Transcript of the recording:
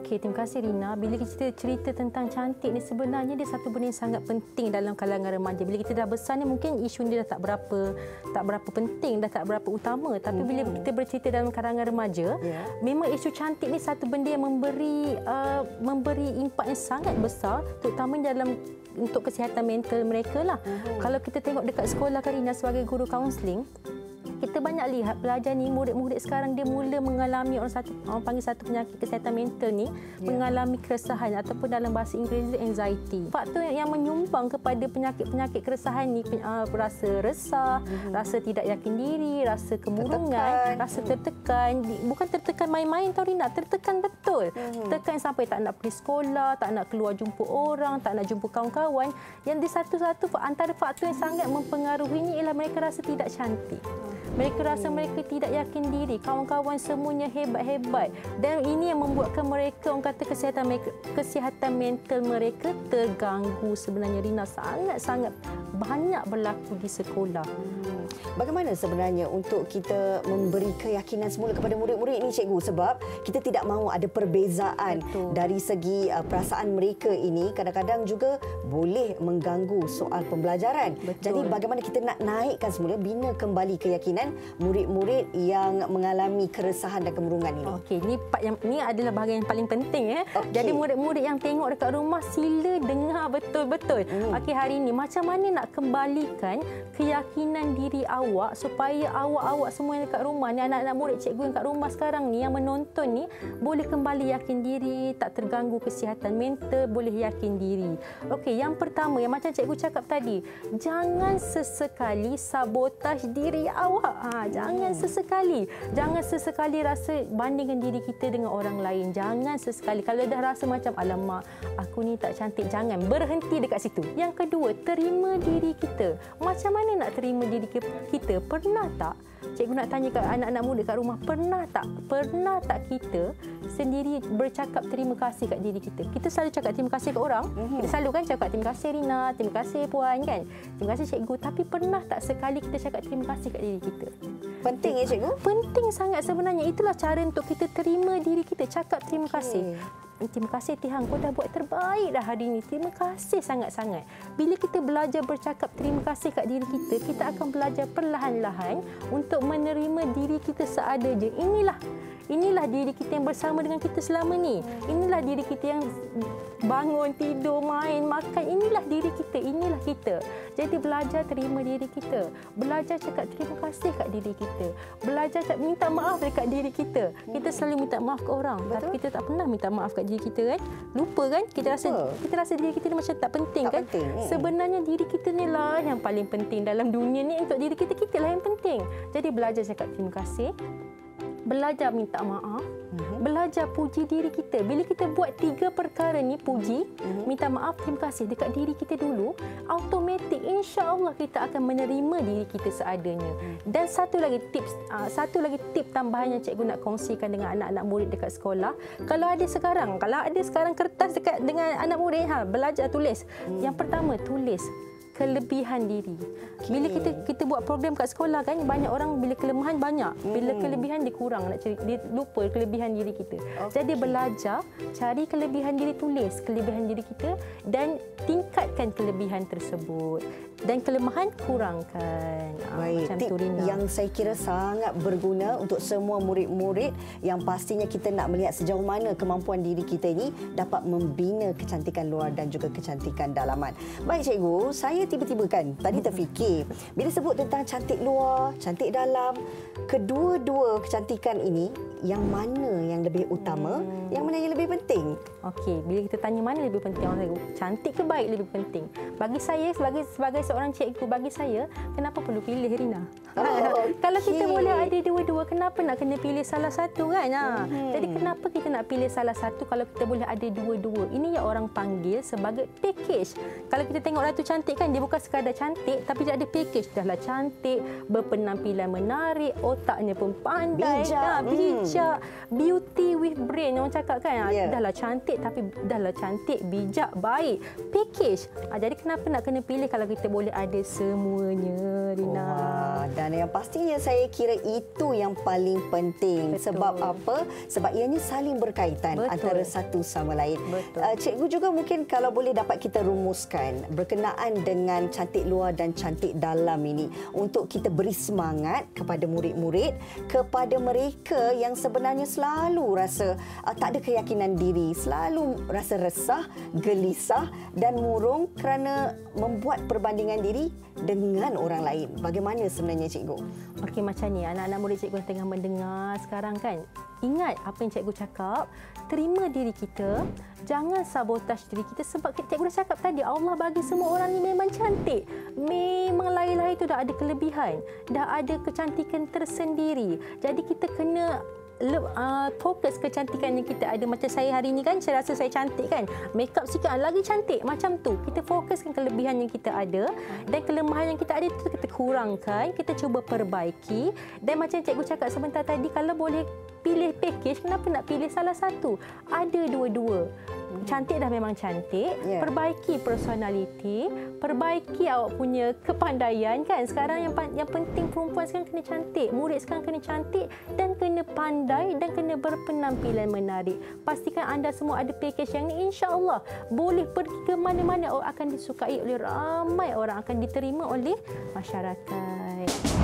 Okey, terima kasih Rina. Bila kita cerita tentang cantik ni sebenarnya dia satu benda yang sangat penting dalam kalangan remaja. Bila kita dah besar ni mungkin isu ni dah tak berapa penting, dah tak berapa utama. Tapi bila kita bercerita dalam kalangan remaja, memang isu cantik ni satu benda yang memberi impak yang sangat besar, terutama dalam untuk kesihatan mental mereka lah. Kalau kita tengok dekat sekolah Karina sebagai guru kaunseling, kita banyak lihat pelajar ni, murid-murid sekarang dia mula mengalami orang panggil satu penyakit kesihatan mental ni, mengalami keresahan ataupun dalam bahasa Inggeris anxiety. Faktor yang menyumbang kepada penyakit-penyakit keresahan ni, rasa resah, rasa tidak yakin diri, rasa kemurungan, rasa tertekan. Bukan tertekan main-main tau Rina, tertekan betul. Tertekan sampai tak nak pergi sekolah, tak nak keluar jumpa orang, tak nak jumpa kawan-kawan. Yang di satu-satu antara faktor yang sangat mempengaruhinya ialah mereka rasa tidak cantik. Mereka rasa mereka tidak yakin diri, kawan-kawan semuanya hebat-hebat, dan ini yang membuatkan mereka, orang kata kesihatan mental mereka terganggu sebenarnya Rina. Sangat-sangat banyak berlaku di sekolah. Bagaimana sebenarnya untuk kita memberi keyakinan semula kepada murid-murid ini, cikgu? Sebab kita tidak mahu ada perbezaan dari segi perasaan mereka ini kadang-kadang juga boleh mengganggu soal pembelajaran. Jadi bagaimana kita nak naikkan semula, bina kembali keyakinan murid-murid yang mengalami keresahan dan kemurungan ini? Okey, ini adalah bahagian yang paling penting. Jadi murid-murid yang tengok dekat rumah, sila dengar betul-betul. Okey, hari ini macam mana nak kembalikan keyakinan diri awak supaya awak semua yang dekat rumah ni, anak-anak murid cikgu yang kat rumah sekarang ni, yang menonton ni, boleh kembali yakin diri, tak terganggu kesihatan mental, boleh yakin diri. Okey, yang pertama yang macam cikgu cakap tadi, jangan sesekali sabotaj diri awak. Jangan sesekali rasa bandingkan diri kita dengan orang lain. Jangan sesekali. Kalau dah rasa macam alamak, aku ni tak cantik, jangan berhenti dekat situ. Yang kedua, terima diri kita. Macam mana nak terima diri kita? Pernah tak cikgu nak tanya kat anak-anak muda kat rumah, pernah tak kita sendiri bercakap terima kasih kat diri kita? Kita selalu cakap terima kasih kat orang. Kita selalu kan cakap terima kasih Rina, terima kasih Puan kan, terima kasih cikgu. Tapi pernah tak sekali kita cakap terima kasih kat diri kita? Penting ya cikgu? Penting sangat sebenarnya. Itulah cara untuk kita terima diri kita, cakap terima kasih. Terima kasih Tuhan, kau dah buat terbaik dah hari ini. Terima kasih sangat-sangat. Bila kita belajar bercakap terima kasih kat diri kita, kita akan belajar perlahan-lahan untuk menerima diri kita seadanya. Inilah diri kita yang bersama dengan kita selama ni. Inilah diri kita yang bangun, tidur, main, makan. Inilah diri kita, inilah kita. Jadi belajar terima diri kita. Belajar cakap terima kasih kat diri kita. Belajar minta maaf dekat diri kita. Kita selalu minta maaf ke orang. Betul? Tapi kita tak pernah minta maaf kat diri kita kan. Lupa kan? Kita rasa diri kita ni macam tak penting kan? Sebenarnya diri kita ni lah yang paling penting dalam dunia ni. Untuk diri kita, kita lah yang penting. Jadi belajar cakap terima kasih. Belajar minta maaf, belajar puji diri kita. Bila kita buat 3 perkara ni, puji, minta maaf, terima kasih dekat diri kita dulu, automatik insya-Allah kita akan menerima diri kita seadanya. Dan satu lagi tip tambahan yang cikgu nak kongsikan dengan anak-anak murid dekat sekolah. Kalau ada sekarang kertas dekat dengan anak murid, belajar tulis. Yang pertama, tulis kelebihan diri. Bila kita buat program kat sekolah kan, banyak orang bila kelemahan banyak, bila kelebihan dia kurang, dia lupa kelebihan diri kita. Jadi belajar cari kelebihan diri, tulis kelebihan diri kita dan tingkatkan kelebihan tersebut, dan kelemahan kurangkan. Baik, tip yang saya kira sangat berguna untuk semua murid-murid yang pastinya kita nak melihat sejauh mana kemampuan diri kita ini dapat membina kecantikan luar dan juga kecantikan dalaman. Baik cikgu, saya tiba-tiba kan tadi terfikir bila sebut tentang cantik luar, cantik dalam, kedua-dua kecantikan ini yang mana yang lebih utama, yang mana yang lebih penting? Okey, bila kita tanya mana lebih penting, orang kata cantik ke baik lebih penting. Bagi saya sebagai seorang cikgu, bagi saya kenapa perlu pilih Rina? Kalau kita boleh ada dua-dua, kenapa nak kena pilih salah satu kan? Jadi kenapa kita nak pilih salah satu kalau kita boleh ada dua-dua? Ini yang orang panggil sebagai package. Kalau kita tengok Ratu Cantik kan, dia bukan sekadar cantik tapi dia ada package. Dahlah cantik, berpenampilan menarik, otaknya pun pandai, bijak, bijak. Beauty with brain. Orang cakap kan, Ya. dahlah cantik tapi dahlah cantik, bijak, baik. Package. Jadi kenapa nak kena pilih kalau kita boleh ada semuanya, Rina? Wah, dan yang pastinya saya kira itu yang paling penting. Betul. Sebab apa? Sebab ianya saling berkaitan Betul. antara satu sama lain. Betul. Cikgu juga mungkin kalau boleh dapat kita rumuskan berkenaan dengan cantik luar dan cantik dalam ini untuk kita beri semangat kepada murid-murid, kepada mereka yang sebenarnya selalu rasa tak ada keyakinan diri, selalu rasa resah, gelisah dan murung kerana membuat perbandingan diri dengan orang lain. Bagaimana sebenarnya cikgu? Okey, macam ni, anak-anak murid cikgu yang tengah mendengar sekarang kan, ingat apa yang cikgu cakap, terima diri kita, jangan sabotaj diri kita sebab cikgu dah cakap tadi, Allah bagi semua orang ni memang cantik. Memang lahir-lahir itu dah ada kelebihan, dah ada kecantikan tersendiri. Jadi kita kena fokus kecantikan yang kita ada. Macam saya hari ini kan, saya rasa saya cantik kan. Makeup sikit lagi cantik. Macam tu. Kita fokuskan kelebihan yang kita ada dan kelemahan yang kita ada itu kita kurangkan, kita cuba perbaiki. Dan macam cikgu cakap sebentar tadi, kalau boleh pilih package, kenapa nak pilih salah satu? Ada dua-dua. Cantik dah memang cantik, perbaiki personality, perbaiki awak punya kepandaian kan. Sekarang yang penting perempuan sekarang kena cantik, murid sekarang kena cantik dan kena pandai dan kena berpenampilan menarik. Pastikan anda semua ada package yang ni, insya-Allah boleh pergi ke mana-mana, akan disukai oleh ramai orang, akan diterima oleh masyarakat.